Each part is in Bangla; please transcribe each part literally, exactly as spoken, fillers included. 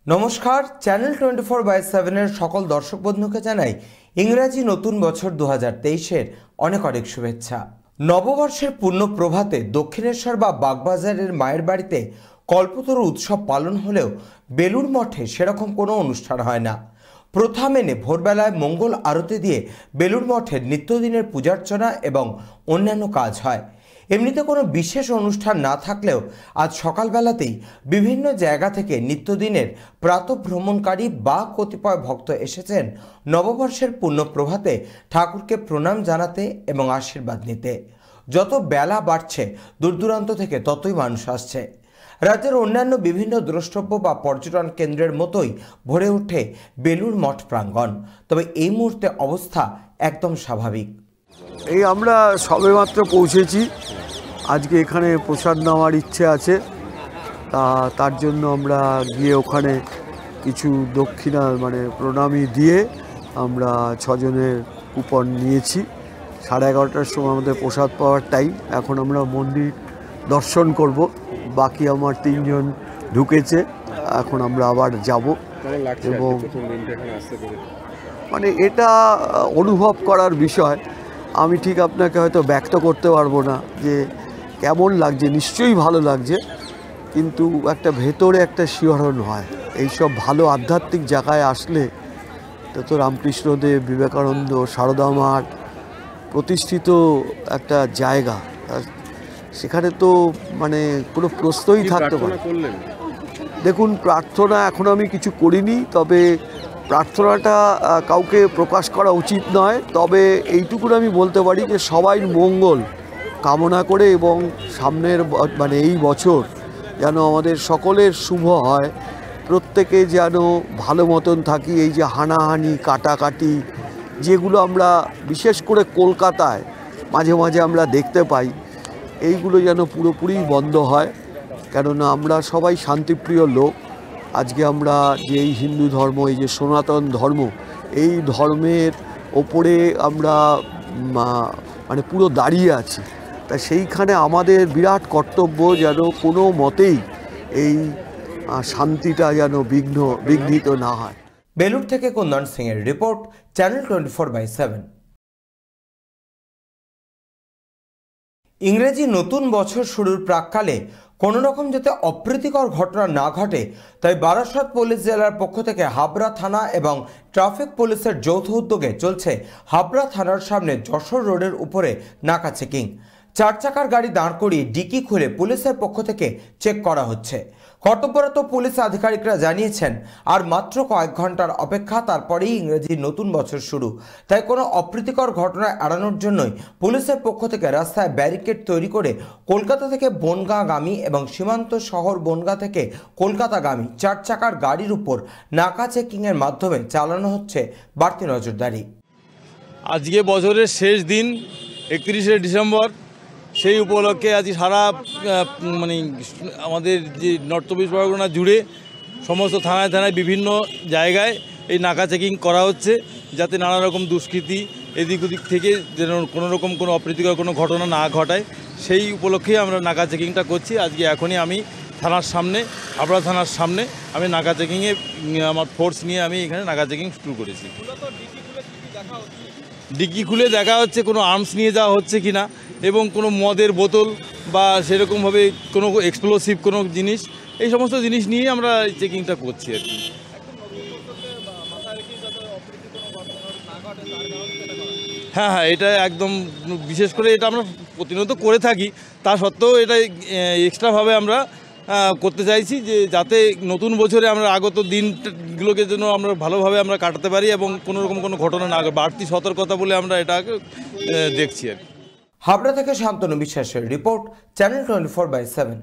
নমস্কার, চ্যানেল টোয়েন্টি ফোর বাই সেভেনের সকল দর্শক বন্ধুকে জানাই ইংরাজি নতুন বছর দু হাজার তেইশের অনেক অনেক শুভেচ্ছা। নববর্ষের পূর্ণ প্রভাতে দক্ষিণেশ্বর বা বাগবাজারের মায়ের বাড়িতে কল্পতরু উৎসব পালন হলেও বেলুড় মঠে সেরকম কোনো অনুষ্ঠান হয় না। প্রথা মেনে ভোরবেলায় মঙ্গল আরতি দিয়ে বেলুড় মঠের নিত্যদিনের পূজার্চনা এবং অন্যান্য কাজ হয়। এমনিতে কোনো বিশেষ অনুষ্ঠান না থাকলেও আজ সকালবেলাতেই বিভিন্ন জায়গা থেকে নিত্যদিনের প্রাতঃভ্রমণকারী বা কতিপয় ভক্ত এসেছেন নববর্ষের পূর্ণ প্রভাতে ঠাকুরকে প্রণাম জানাতে এবং আশীর্বাদ নিতে। যত বেলা বাড়ছে দূর দূরান্ত থেকে ততই মানুষ আসছে। রাজ্যের অন্যান্য বিভিন্ন দ্রষ্টব্য বা পর্যটন কেন্দ্রের মতোই ভরে ওঠে বেলুড় মঠ প্রাঙ্গণ। তবে এই মুহূর্তে অবস্থা একদম স্বাভাবিক। এই আমরা সবেমাত্র পৌঁছেছি। আজকে এখানে প্রসাদ নেওয়ার ইচ্ছে আছে, তা তার জন্য আমরা গিয়ে ওখানে কিছু দক্ষিণা মানে প্রণামী দিয়ে আমরা ছজনের কুপন নিয়েছি। সাড়ে এগারোটার সময় আমাদের প্রসাদ পাওয়ার টাইম। এখন আমরা মন্দির দর্শন করব। বাকি আমার তিনজন ঢুকেছে, এখন আমরা আবার যাব। এবং মানে এটা অনুভব করার বিষয়। আমি ঠিক আপনাকে হয়তো ব্যক্ত করতে পারবো না যে কেমন লাগছে। নিশ্চয়ই ভালো লাগছে, কিন্তু একটা ভেতরে একটা শিহরণ হয়। এইসব ভালো আধ্যাত্মিক জায়গায় আসলে তো তো রামকৃষ্ণদেব, বিবেকানন্দ, সারদা মার প্রতিষ্ঠিত একটা জায়গা, সেখানে তো মানে কোনো প্রশ্নই থাকতে পারে। দেখুন, প্রার্থনা এখন আমি কিছু করিনি, তবে প্রার্থনাটা কাউকে প্রকাশ করা উচিত নয়। তবে এইটুকুন আমি বলতে পারি যে সবাই মঙ্গল কামনা করে এবং সামনের মানে এই বছর যেন আমাদের সকলের শুভ হয়, প্রত্যেকে যেন ভালো মতন থাকি। এই যে হানাহানি কাটাকাটি যেগুলো আমরা বিশেষ করে কলকাতায় মাঝে মাঝে আমরা দেখতে পাই, এইগুলো যেন পুরোপুরি বন্ধ হয়। কেননা আমরা সবাই শান্তিপ্রিয় লোক। আজকে আমরা যে এই হিন্দু ধর্ম, এই যে সনাতন ধর্ম, এই ধর্মের ওপরে আমরা মানে পুরো দাঁড়িয়ে আছি। তা সেইখানে আমাদের বিরাট কর্তব্য যেন কোনো মতেই এই শান্তিটা যেন বিঘ্ন বিঘ্নিত না হয়। বেলুড় থেকে কুন্দন সিং এর রিপোর্ট, channel twenty four by seven. ইংরেজি নতুন বছর শুরুর প্রাককালে কোনো রকম যাতে অপ্রীতিকর ঘটনা না ঘটে, তাই বারাসত পুলিশ জেলার পক্ষ থেকে হাবড়া থানা এবং ট্রাফিক পুলিশের যৌথ উদ্যোগে চলছে হাবড়া থানার সামনে যশোর রোডের উপরে নাকা চেকিং। চার চাকার গাড়ি দাঁড় করিয়ে ডিকি খুলে পুলিশের পক্ষ থেকে চেক করা হচ্ছে। কর্তব্যরত পুলিশ আধিকারিকরা জানিয়েছেন আর মাত্র কয়েক ঘন্টার অপেক্ষা, তারপরেই ইংরেজি নতুন বছর শুরু। তাই কোনো অপ্রীতিকর ঘটনা এড়ানোর জন্যই পুলিশের পক্ষ থেকে রাস্তায় ব্যারিকেড তৈরি করে কলকাতা থেকে বনগাঁগামী এবং সীমান্ত শহর বনগাঁ থেকে কলকাতাগামী চার চাকার গাড়ির উপর নাকা চেকিংয়ের মাধ্যমে চালানো হচ্ছে বাড়তি নজরদারি। আজকে বছরের শেষ দিন একত্রিশে ডিসেম্বর, সেই উপলক্ষে আজ সারা মানে আমাদের যে নর্থ চব্বিশ পরগনা জুড়ে সমস্ত থানায় থানায় বিভিন্ন জায়গায় এই নাকা চেকিং করা হচ্ছে, যাতে নানা রকম দুষ্কৃতি এদিক ওদিক থেকে যেন কোনো রকম কোনো অপ্রীতিকর কোনো ঘটনা না ঘটায়, সেই উপলক্ষেই আমরা নাকা চেকিংটা করছি। আজকে এখনই আমি থানার সামনে, হাবড়া থানার সামনে আমি নাকা চেকিংয়ে আমার ফোর্স নিয়ে আমি এখানে নাকা চেকিং শুরু করেছি। ডিগ্গি খুলে দেখা হচ্ছে কোনো আর্মস নিয়ে যাওয়া হচ্ছে কি না, এবং কোনো মদের বোতল বা সেরকমভাবে কোনো এক্সপ্লোসিভ কোনো জিনিস, এই সমস্ত জিনিস নিয়ে আমরা চেকিংটা করছি আর কি। হ্যাঁ হ্যাঁ এটা একদম বিশেষ করে এটা আমরা প্রতিনিয়ত করে থাকি, তা সত্ত্বেও এটা এক্সট্রাভাবে আমরা করতে চাইছি যে যাতে নতুন বছরে আমরা আগত দিনগুলোকে যেন আমরা ভালোভাবে আমরা কাটাতে পারি এবং কোনো রকম কোনো ঘটনা না, বাড়তি সতর্কতা বলে আমরা এটাকে দেখছি আর কি। হাবড়া থেকে শান্তনু বিশ্বাসের রিপোর্ট, channel twenty four by seven.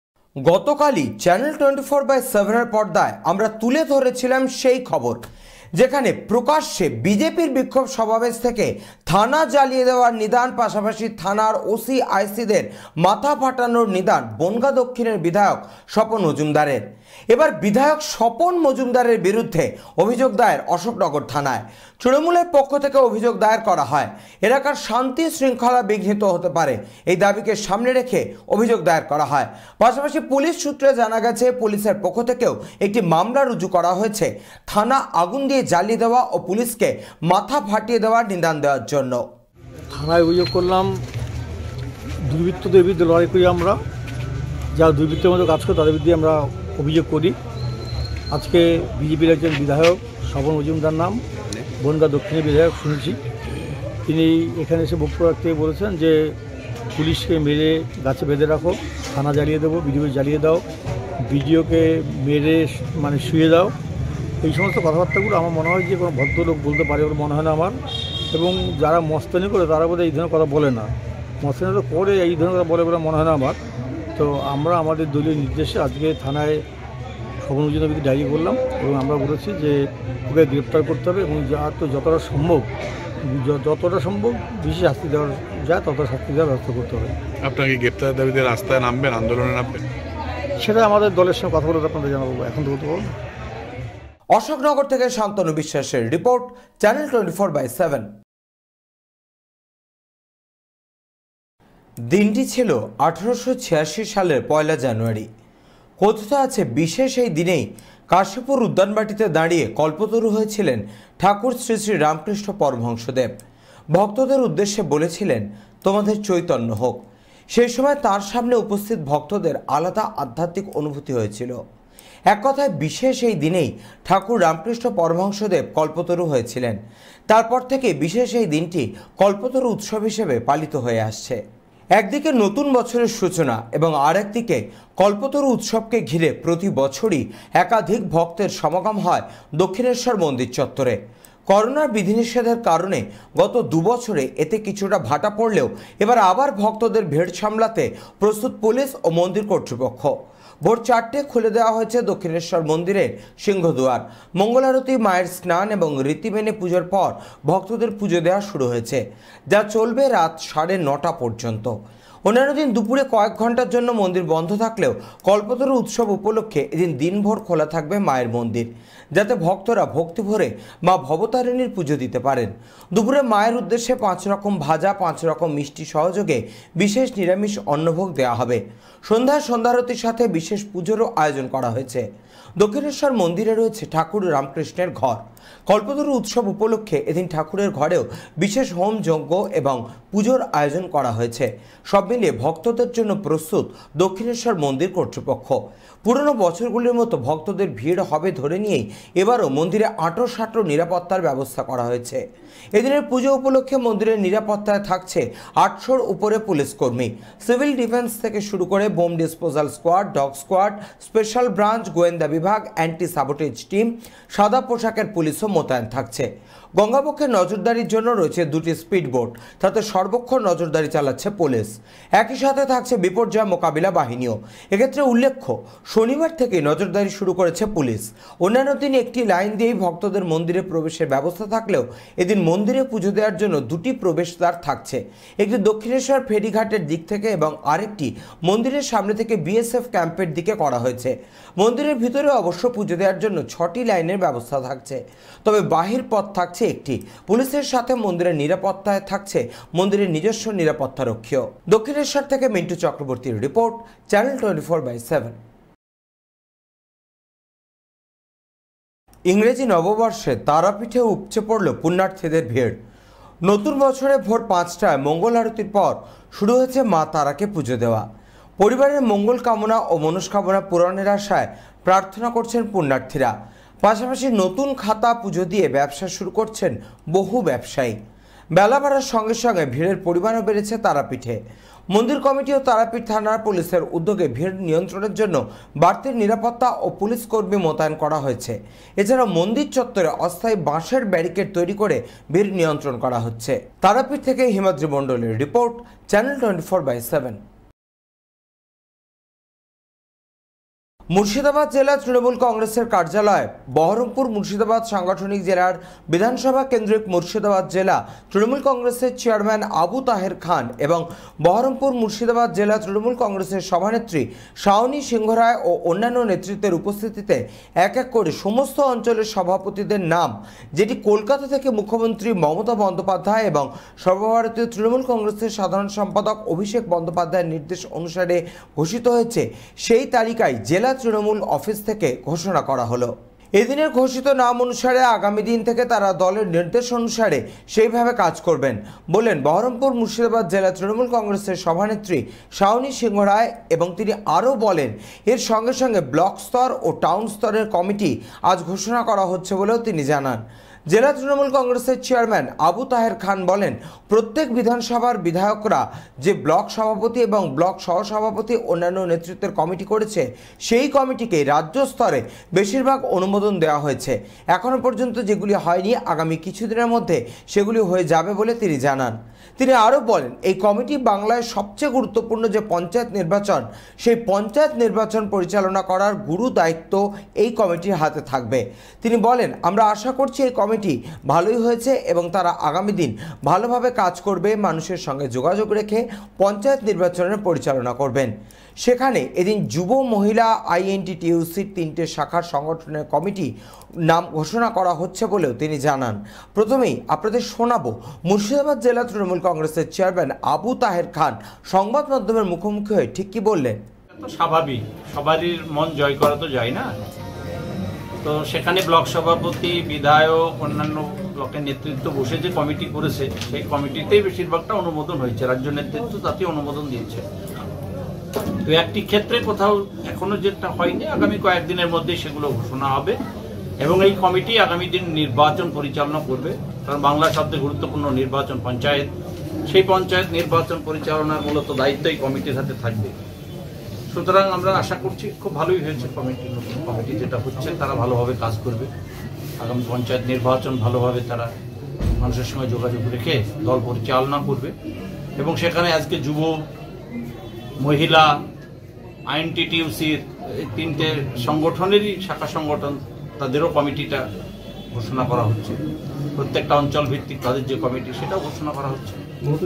গতকালই চ্যানেল টোয়েন্টি ফোর বাই সেভেনের পর্দায় আমরা তুলে ধরেছিলাম সেই খবর যেখানে প্রকাশ্যে বিজেপির বিক্ষোভ সমাবেশ থেকে থানা জ্বালিয়ে দেওয়ার নিদান, পাশাপাশি থানার ওসি আইসিদের মাথা ফাটানোর নিদান বনগাঁ দক্ষিণের বিধায়ক স্বপন মজুমদারের। এবার বিধায়ক স্বপন মজুমদারের বিরুদ্ধে অভিযোগ দায়ের অশোকনগর থানায়। তৃণমূলের পক্ষ থেকে অভিযোগ দায়ের করা হয় এলাকার শান্তি শৃঙ্খলা বিঘ্নিত হতে পারে, এই দাবিকে সামনে রেখে অভিযোগ দায়ের করা হয়। পাশাপাশি পুলিশ সূত্রে জানা গেছে পুলিশের পক্ষ থেকেও একটি মামলা রুজু করা হয়েছে থানা আগুন দিয়ে জ্বালিয়ে দেওয়া ও পুলিশকে মাথা ফাটিয়ে দেওয়ার নিদান দেওয়ার জন্য। থানায় অভিযোগ করলাম দুর্বৃত্তদের বিরুদ্ধে লড়াই করি আমরা, যারা দুর্বৃত্তের মতো কাজ করে তাদের বিরুদ্ধে আমরা অভিযোগ করি। আজকে বিজেপির একজন বিধায়ক স্বপন মজুমদার নাম, বনগাঁ দক্ষিণের বিধায়ক শুনেছি, তিনি এখানে এসে বক্তব্য রাখতে বলেছেন যে পুলিশকে মেরে গাছে বেঁধে রাখো, থানা জ্বালিয়ে দেবো, বিডিও জ্বালিয়ে দাও, বিডিওকে মেরে মানে শুয়ে দাও। এই সমস্ত কথাবার্তাগুলো আমার মনে হয় যে কোনো ভদ্রলোক বলতে পারে বলে মনে হয় না আমার। এবং যারা মস্তানি করে তারা বোধহয় এই ধরনের কথা বলে না, মস্তানি তো করে এই ধরনের কথা বলে বলে মনে হয় না আমার। তো আমরা আমাদের দলীয় নির্দেশে আজকে থানায় স্বপন মজুমদারকে ডায়েরি করলাম এবং আমরা বলেছি যে ওকে গ্রেপ্তার করতে হবে এবং যা তো যতটা সম্ভব যতটা সম্ভব বেশি শাস্তি দেওয়ার যায় ততটা শাস্তি দেওয়ার ব্যবস্থা করতে হবে। আপনাকে গ্রেপ্তারের দাবিতে রাস্তায় নামবেন, আন্দোলনে নামবেন? সেটা আমাদের দলের সঙ্গে কথা বলে আপনাদের জানাবো, এখন তো বলতে পারবো না। অশোকনগর থেকে শান্তনু বিশ্বাসের রিপোর্ট, channel twenty four by seven. দিনটি ছিল আঠারোশো ছিয়াশি সালের পয়লা জানুয়ারি। কথিত আছে বিশেষ এই দিনেই কাশীপুর উদ্যানবাটিতে দাঁড়িয়ে কল্পতরু হয়েছিলেন ঠাকুর শ্রী শ্রী রামকৃষ্ণ পরমহংসদেব। ভক্তদের উদ্দেশ্যে বলেছিলেন তোমাদের চৈতন্য হোক। সেই সময় তার সামনে উপস্থিত ভক্তদের আলাদা আধ্যাত্মিক অনুভূতি হয়েছিল। এক কথায় বিশেষ এই দিনেই ঠাকুর রামকৃষ্ণ পরমহংসদেব কল্পতরু হয়েছিলেন। তারপর থেকে বিশেষ এই দিনটি কল্পতরু উৎসব হিসেবে পালিত হয়ে আসছে। একদিকে নতুন বছরের সূচনা এবং আর একদিকে কল্পতরু উৎসবকে ঘিরে প্রতি বছরই একাধিক ভক্তের সমাগম হয় দক্ষিণেশ্বর মন্দির চত্বরে। করোনার বিধিনিষেধের কারণে গত দুবছরে এতে কিছুটা ভাটা পড়লেও এবার আবার ভক্তদের ভিড় সামলাতে প্রস্তুত পুলিশ ও মন্দির কর্তৃপক্ষ। ভোর চারটে খুলে দেওয়া হয়েছে দক্ষিণেশ্বর মন্দিরের সিংহদুয়ার। মঙ্গলারতি, মায়ের স্নান এবং রীতি মেনে পুজোর পর ভক্তদের পুজো দেওয়া শুরু হয়েছে, যা চলবে রাত সাড়ে নটা পর্যন্ত। অন্যান্য দিন দুপুরে কয়েক ঘন্টার জন্য মন্দির বন্ধ থাকলেও কল্পতরু উৎসব উপলক্ষে এদিন দিনভর খোলা থাকবে মায়ের মন্দির, যাতে ভক্তরা ভক্তি ভরে মা ভবতারিণীর পুজো দিতে পারেন। দুপুরে মায়ের উদ্দেশ্যে পাঁচ রকম ভাজা, পাঁচ রকম মিষ্টি সহযোগে বিশেষ নিরামিষ অন্নভোগ দেওয়া হবে। সন্ধ্যায় সন্ধ্যারতির সাথে বিশেষ পুজোরও আয়োজন করা হয়েছে। দক্ষিণেশ্বর মন্দিরে রয়েছে ঠাকুর রামকৃষ্ণের ঘর। কল্পতরু উৎসব উপলক্ষে এদিন ঠাকুরের ঘরেও বিশেষ হোম যজ্ঞ এবং পুজোর আয়োজন করা হয়েছে। সব মিলিয়ে ভক্তদের জন্য প্রস্তুত দক্ষিণেশ্বর মন্দির কর্তৃপক্ষ। পুরনো বছরগুলির মতো ভক্তদের ভিড় হবে ধরে নিয়েই এবারও মন্দিরে আঁটো সাঁটো নিরাপত্তার ব্যবস্থা করা হয়েছে। এদিনের পুজো উপলক্ষে মন্দিরের নিরাপত্তায় থাকছে আটশোর উপরে পুলিশ কর্মী। সিভিল ডিফেন্স থেকে শুরু করে bomb disposal squad, dog squad, special branch, গোয়েন্দা বিভাগ, অ্যান্টি সাবোটেজ টিম, সাদা পোশাকের পুলিশও মোতায়েন থাকছে। গঙ্গাবক্ষে নজরদারির জন্য রয়েছে দুটি স্পিড বোট, তাতে সর্বক্ষণ নজরদারি চালাচ্ছে পুলিশ। একই সাথে থাকছে বিপর্যয় মোকাবিলা বাহিনীও। এক্ষেত্রে উল্লেখ্য, শনিবার থেকে নজরদারি শুরু করেছে পুলিশ। অন্যান্য দিন একটি লাইন দিয়েই ভক্তদের মন্দিরে প্রবেশের ব্যবস্থা থাকলেও এদিন মন্দিরে পুজো দেওয়ার জন্য দুটি প্রবেশদ্বার থাকছে, একটি দক্ষিণেশ্বর ফেরিঘাটের দিক থেকে এবং আরেকটি মন্দিরের সামনে থেকে বিএসএফ ক্যাম্পের দিকে করা হয়েছে। মন্দিরের ভিতরে অবশ্য পুজো দেওয়ার জন্য ছটি লাইনের ব্যবস্থা থাকছে, তবে বাহির পথ থাকছে একটি। পুলিশের সাথে মন্দিরের নিরাপত্তায় থাকছে মন্দিরের নিজস্ব নিরাপত্তারক্ষীও। দক্ষিণেশ্বর থেকে মিন্টু চক্রবর্তীর রিপোর্ট, channel twenty four by seven. ইংরেজি নববর্ষে তারাপীঠে উপচে পড়ল পুণ্যার্থীদের ভিড়। নতুন বছরে ভোর পাঁচটায় মঙ্গল আরতির পর শুরু হয়েছে মা তারাকে পুজো দেওয়া। পরিবারের মঙ্গল কামনা ও মনস্কামনা পূরণের আশায় প্রার্থনা করছেন পুণ্যার্থীরা। পাশাপাশি নতুন খাতা পুজো দিয়ে ব্যবসা শুরু করছেন বহু ব্যবসায়ী। বেলা বাড়ার সঙ্গে সঙ্গে ভিড়ের পরিমাণও বেড়েছে তারাপীঠে। মন্দির কমিটি ও তারাপীঠ থানার পুলিশের উদ্যোগে ভিড় নিয়ন্ত্রণের জন্য বাড়তি নিরাপত্তা ও পুলিশ কর্মী মোতায়েন করা হয়েছে। এছাড়া মন্দির চত্বরে অস্থায়ী বাঁশের ব্যারিকেড তৈরি করে ভিড় নিয়ন্ত্রণ করা হচ্ছে। তারাপীঠ থেকে হিমাদ্রি মণ্ডলের রিপোর্ট, channel twenty four by seven. Murshidabad জেলা তৃণমূল কংগ্রেসের কার্যালয় বহরমপুর মুর্শিদাবাদ সাংগঠনিক জেলার বিধানসভা কেন্দ্রিক মুর্শিদাবাদ জেলা তৃণমূল কংগ্রেসের চেয়ারম্যান আবু তাহের খান এবং বহরমপুর মুর্শিদাবাদ জেলা তৃণমূল কংগ্রেসের সভানেত্রী শাওনী সিংহ রায় ও অন্যান্য নেতৃত্বের উপস্থিতিতে এক এক করে সমস্ত অঞ্চলের সভাপতিদের নাম, যেটি কলকাতা থেকে মুখ্যমন্ত্রী মমতা বন্দ্যোপাধ্যায় এবং সর্বভারতীয় তৃণমূল কংগ্রেসের সাধারণ সম্পাদক অভিষেক বন্দ্যোপাধ্যায়ের নির্দেশ অনুসারে ঘোষিত হয়েছে, সেই তালিকায় জেলা তৃণমূল অফিস থেকে ঘোষণা করা হলো। এদিনের ঘোষিত নাম অনুসারে আগামী দিন থেকে তারা দলের নির্দেশ অনুসারে সেইভাবে কাজ করবেন বলেন বহরমপুর মুর্শিদাবাদ জেলা তৃণমূল কংগ্রেসের সভানেত্রী শাওনী সিংহ রায়। এবং তিনি আরও বলেন, এর সঙ্গে সঙ্গে ব্লক স্তর ও টাউন স্তরের কমিটি আজ ঘোষণা করা হচ্ছে বলেও তিনি জানান। জেলা তৃণমূল কংগ্রেসের চেয়ারম্যান আবু তাহের খান বলেন, প্রত্যেক বিধানসভার বিধায়করা যে ব্লক সভাপতি এবং ব্লক সহসভাপতি অন্যান্য নেতৃত্বের কমিটি করেছে, সেই কমিটিকে রাজ্য স্তরে বেশিরভাগ অনুমোদন দেওয়া হয়েছে। এখনও পর্যন্ত যেগুলি হয়নি, আগামী কিছুদিনের মধ্যে সেগুলি হয়ে যাবে বলে তিনি জানান। তিনি আরও বলেন, এই কমিটি বাংলায় সবচেয়ে গুরুত্বপূর্ণ যে পঞ্চায়েত নির্বাচন, সেই পঞ্চায়েত নির্বাচন পরিচালনা করার গুরু দায়িত্ব এই কমিটির হাতে থাকবে। তিনি বলেন, আমরা আশা করছি এই কমিটি ভালোই হয়েছে এবং তারা আগামী দিন ভালোভাবে কাজ করবে, মানুষের সঙ্গে যোগাযোগ রেখে পঞ্চায়েত নির্বাচনের পরিচালনা করবেন। সেখানে এদিন যুব মহিলা আইএনটি টিইউসির তিনটে শাখার সংগঠনের কমিটি নাম ঘোষণা করা হচ্ছে বলেও তিনি জানান। প্রথমেই আপনাদের শোনাবো মুর্শিদাবাদ জেলা তৃণমূল কংগ্রেসের চেয়ারম্যান আবু তাহের খান সংবাদ মাধ্যমের মুখোমুখি হয়ে ঠিক কি বললেন। স্বাভাবিক, সবারই মন জয় করা তো যায় না, তো সেখানে ব্লক সভাপতি, বিধায়ক, অন্যান্য ব্লকের নেতৃত্ব বসে যে কমিটি করেছে, সেই কমিটিতেই বেশিরভাগটা অনুমোদন হয়েছে। রাজ্য নেতৃত্ব তাতে অনুমোদন দিয়েছে। তো একটি ক্ষেত্রে কোথাও এখনো যেটা হয়নি, আগামী কয়েকদিনের মধ্যেই সেগুলো ঘোষণা হবে এবং এই কমিটি আগামী দিন নির্বাচন পরিচালনা করবে। কারণ বাংলার সবচেয়ে গুরুত্বপূর্ণ নির্বাচন পঞ্চায়েত, সেই পঞ্চায়েত নির্বাচন পরিচালনার মূলত দায়িত্ব এই কমিটির হাতে থাকবে। সুতরাং আমরা আশা করছি খুব ভালোই হয়েছে কমিটি, নতুন কমিটি যেটা হচ্ছে তারা ভালোভাবে কাজ করবে। আগামী পঞ্চায়েত নির্বাচন ভালোভাবে তারা মানুষের সঙ্গে যোগাযোগ রেখে দল পরিচালনা করবে এবং সেখানে আজকে যুব, মহিলা, আইএনটি টিইউসির এই তিনটে সংগঠনেরই শাখা সংগঠন, তাদেরও কমিটিটা ঘোষণা করা হচ্ছে। প্রত্যেকটা অঞ্চল ভিত্তিক তাদের যে কমিটি, সেটাও ঘোষণা করা হচ্ছে।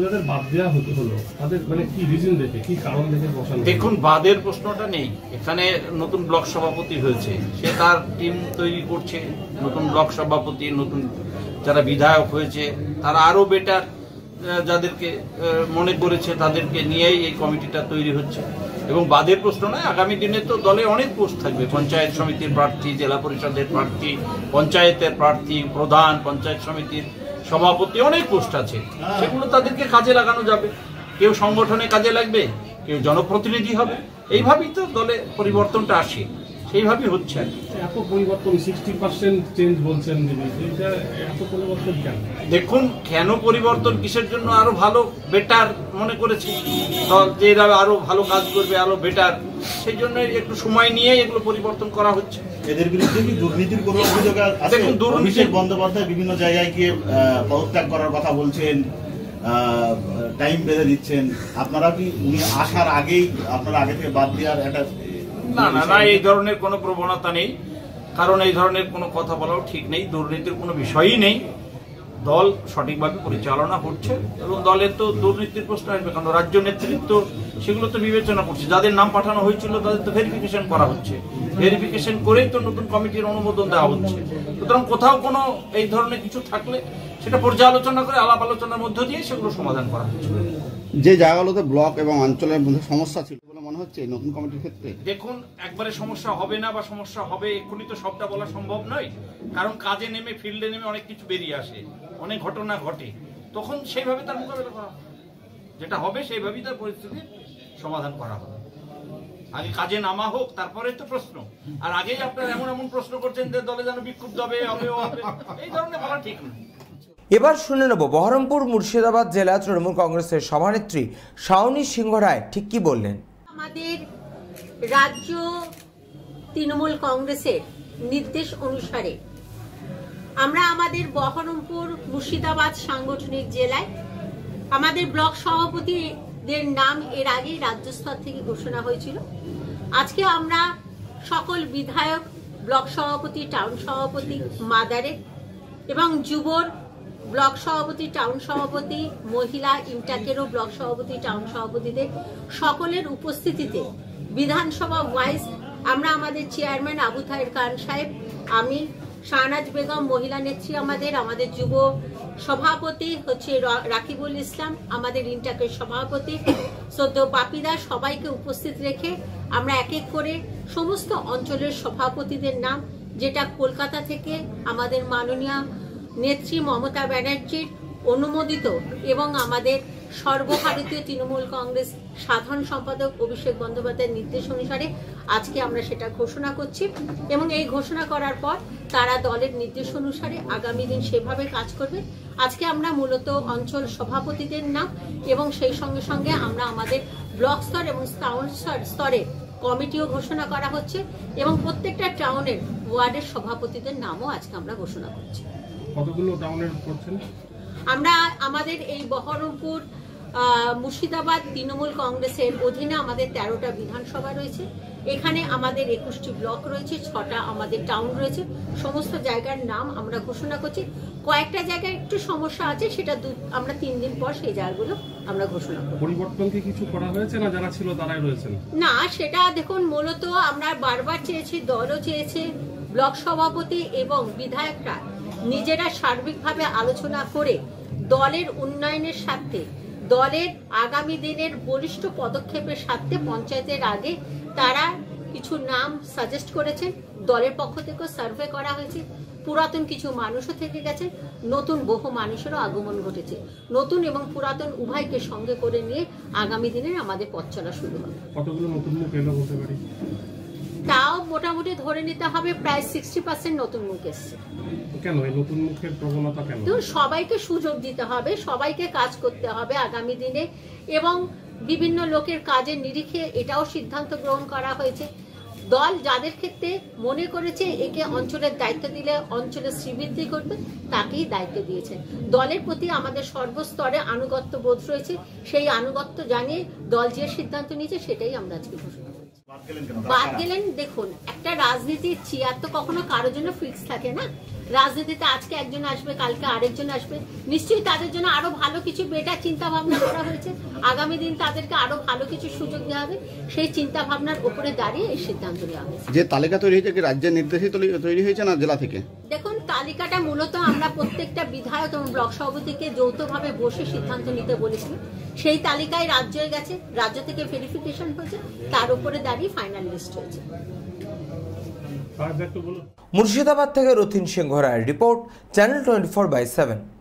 দেখুন, বাদের প্রশ্নটা নেই। এখানে নতুন ব্লক সভাপতি হয়েছে, সে তার টিম তৈরি করছে। নতুন ব্লক সভাপতি, নতুন যারা বিধায়ক হয়েছে, তারা আরো বেটার যাদেরকে মনে করেছে তাদেরকে নিয়েই এই কমিটিটা তৈরি হচ্ছে। এবং বাদের প্রশ্ন নয়, আগামী দিনে তো দলে অনেক পোস্ট থাকবে। পঞ্চায়েত সমিতির প্রার্থী, জেলা পরিষদের প্রার্থী, পঞ্চায়েতের প্রার্থী, প্রধান, পঞ্চায়েত সমিতির সভাপতি, অনেক পোস্ট আছে। সেগুলো তাদেরকে কাজে লাগানো যাবে। কেউ সংগঠনে কাজে লাগবে, কেউ জনপ্রতিনিধি হবে। এইভাবেই তো দলে পরিবর্তনটা আসে, সেইভাবেই হচ্ছে। এত পরিবর্তন, সিক্সটি পার্সেন্ট চেঞ্জ বলছেন, এত পরিবর্তন কেন? দেখুন, কেন পরিবর্তন, কিসের জন্য আরো ভালো বেটার মনে করেছে দল, যে এরা আরো ভালো কাজ করবে, আরো বেটার, সেই জন্য একটু সময় নিয়ে এগুলো পরিবর্তন করা হচ্ছে। এদের বিরুদ্ধে কি দুর্নীতির কোনো অভিযোগ আছে? দেখুন, অভিষেক বন্দ্যোপাধ্যায় বিভিন্ন জায়গায় গিয়ে পদত্যাগ করার কথা বলছেন, টাইম বেঁধে দিচ্ছেন। আপনারা কি উনি আসার আগেই আপনারা আগে থেকে বাদ দেওয়ার একটা? না না না, এই ধরনের কোনো প্রবণতা নেই। কারণ এই ধরনের কোনো কথা বলাও ঠিক নেই। দুর্নীতির কোনো বিষয়ই নেই। দল সঠিকভাবে পরিচালনা হচ্ছে এবং দলের তো দুর্নীতির প্রশ্ন আসবে, কারণ রাজ্য নেতৃত্ব সেগুলো তো বিবেচনা করছে। যাদের নাম পাঠানো হয়েছিল তাদের তো ভেরিফিকেশন করা হচ্ছে, ভেরিফিকেশন করেই তো নতুন কমিটির অনুমোদন দেওয়া হচ্ছে। সুতরাং কোথাও কোনো এই ধরনের কিছু থাকলে সেটা পর্যালোচনা করে আলাপ আলোচনার মধ্য দিয়ে সেগুলো সমাধান করা হচ্ছে। যে জায়গাগুলোতে ব্লক এবং অঞ্চলের মধ্যে সমস্যা ছিল বলে মনে হচ্ছে নতুন কমিটির ক্ষেত্রে? দেখুন, একবারে সমস্যা হবে না বা সমস্যা হবে এক্ষুনি তো সবটা বলা সম্ভব নয়। কারণ কাজে নেমে, ফিল্ডে নেমে অনেক কিছু বেরিয়ে আসে, অনেক ঘটনা ঘটে। তখন সেইভাবে তার মোকাবেলা করা হবে, যেটা হবে সেইভাবেই তার পরিস্থিতির সমাধান করা হবে। আগে কাজে নামা হোক, তারপরে তো প্রশ্ন। আর আগেই আপনারা এমন এমন প্রশ্ন করছেন যে দলে যেন বিক্ষুব্ধ হবে, হবে, এই ধরনের বলা ঠিক নয়। এবার শুনে নেব বহরমপুর মুর্শিদাবাদ জেলা তৃণমূল কংগ্রেসের সভানেত্রী শাওনী সিংহ রায় ঠিক কি বললেন। আমাদের রাজ্য তৃণমূল কংগ্রেসের নির্দেশ অনুসারে আমরা আমাদের বহরমপুর মুর্শিদাবাদ সাংগঠনিক জেলায় আমাদের ব্লক সভাপতিদের নাম এর আগেই রাজ্য স্তর থেকে ঘোষণা হয়েছিল। আজকে আমরা সকল বিধায়ক, ব্লক সভাপতি, টাউন সভাপতি, মাদারে এবং যুবর ব্লক সভাপতি, টাউন সভাপতি, মহিলা ইন্টাকেরও ব্লক সভাপতি, টাউন সভাপতিদের সকলের উপস্থিতিতে বিধানসভা ওয়াইজ আমরা আমাদের চেয়ারম্যান আবু তাহের খান সাহেব, আমি, শাহনাজ বেগম মহিলা নেত্রী, আমাদের আমাদের যুব সভাপতি হচ্ছে রাকিবুল ইসলাম, আমাদের ইন্টাকের সভাপতি সদ্য পাপিদা, সবাইকে উপস্থিত রেখে আমরা এক এক করে সমস্ত অঞ্চলের সভাপতিদের নাম, যেটা কলকাতা থেকে আমাদের মাননীয় নেত্রী মমতা ব্যানার্জির অনুমোদিত এবং আমাদের সর্বভারতীয় তৃণমূল কংগ্রেস সাধারণ সম্পাদক অভিষেক বন্দ্যোপাধ্যায়ের নির্দেশ অনুসারে আজকে আমরা সেটা ঘোষণা করছি এবং এই ঘোষণা করার পর তারা দলের নির্দেশ অনুসারে আগামী দিন সেভাবে কাজ করবে। আজকে আমরা মূলত অঞ্চল সভাপতিদের নাম এবং সেই সঙ্গে সঙ্গে আমরা আমাদের ব্লক স্তর এবং টাউন স্তরে কমিটিও ঘোষণা করা হচ্ছে এবং প্রত্যেকটা টাউনের ওয়ার্ডের সভাপতিদের নামও আজকে আমরা ঘোষণা করছি। কতগুলো টাউনের করছেন? আমরা আমাদের এই বহরমপুর মুর্শিদাবাদ তৃণমূল কংগ্রেসের অধীনে আমাদের তেরোটা বিধানসভা রয়েছে, এখানে আমাদের একুশটি ব্লক রয়েছে, ছটা আমাদের টাউন রয়েছে। সমস্ত জায়গার নাম আমরা ঘোষণা করছি। কয়েকটা জায়গায় একটু সমস্যা আছে, সেটা আমরা তিন দিন পর সেই জায়গাগুলো আমরা ঘোষণা করব। পরিবর্তন কি কিছু করা হয়েছে না যারা ছিল তারাই রয়েছেন? না, সেটা দেখুন মূলত আমরা বারবার চেয়েছি, দলও চেয়েছে, ব্লক সভাপতি এবং বিধায়করা নিজেরা সার্বিকভাবে আলোচনা করে দলের উন্নয়নের স্বার্থে, দলের আগামী দিনের বলিষ্ঠ পদক্ষেপের স্বার্থে পঞ্চায়েতের আগে তারা কিছু নাম সাজেস্ট করেছেন। দলের পক্ষ থেকে সার্ভে করা হয়েছে, পুরাতন কিছু মানুষও থেকে গেছে, নতুন বহু মানুষেরও আগমন ঘটেছে। নতুন এবং পুরাতন উভয়কে সঙ্গে করে নিয়ে আগামী দিনের আমাদের পথ চলা শুরু হবে। কতগুলো নতুন মুখ এলো বলতে পারি? তাও মোটামুটি ধরে নিতে হবে প্রায় সিক্সটি পার্সেন্ট নতুন মুখ এসছে। কেন এই নতুন মুখের প্রবণতা কেন? সবাইকে সুযোগ দিতে হবে, সবাইকে কাজ করতে হবে আগামী দিনে এবং বিভিন্ন লোকের কাজের নিরিখে এটাও সিদ্ধান্ত গ্রহণ করা হয়েছে। দল যাদের ক্ষেত্রে মনে করেছে একে অঞ্চলের দায়িত্ব দিলে অঞ্চলের শ্রীবৃদ্ধি করবে, তাকেই দায়িত্ব দিয়েছে। দলের প্রতি আমাদের সর্বস্তরে আনুগত্য বোধ রয়েছে, সেই আনুগত্য জানিয়ে দল যে সিদ্ধান্ত নিয়েছে সেটাই আমরা আজকে ঘোষণা করছি। বাদ গেলেন, দেখুন একটা রাজনীতির চেয়ার তো কখনো কারোর জন্য ফিক্স থাকে না। রাজনীতিতে আজকে একজন আসবে, কালকে আরেকজন আসবে, নিশ্চয়ই তাদের জন্য আরো ভালো কিছু বেটার চিন্তা ভাবনা করা হয়েছে। আগামী দিন তাদেরকে আরো ভালো কিছু সুযোগ দেওয়া হবে, সেই চিন্তা ভাবনার উপরে দাঁড়িয়ে এই সিদ্ধান্ত নেওয়া হয়েছে। যে তালিকা তৈরি হয়েছে কি রাজ্যের নির্দেশে তৈরি হয়েছে না জেলা থেকে? দেখুন, তালিকাটা মূলত আমরা প্রত্যেকটা বিধায়ক এবং ব্লক সভাপতিকে যৌথভাবে বসে সিদ্ধান্ত নিতে বলেছিলাম। সেই তালিকায় রাজ্যে গেছে, রাজ্য থেকে ভেরিফিকেশন হয়েছে, তার উপরে দাঁড়িয়ে ফাইনাল লিস্ট হয়েছে। মুর্শিদাবাদ থেকে রতিন সিংহ রায়ের রিপোর্ট, channel twenty four by seven.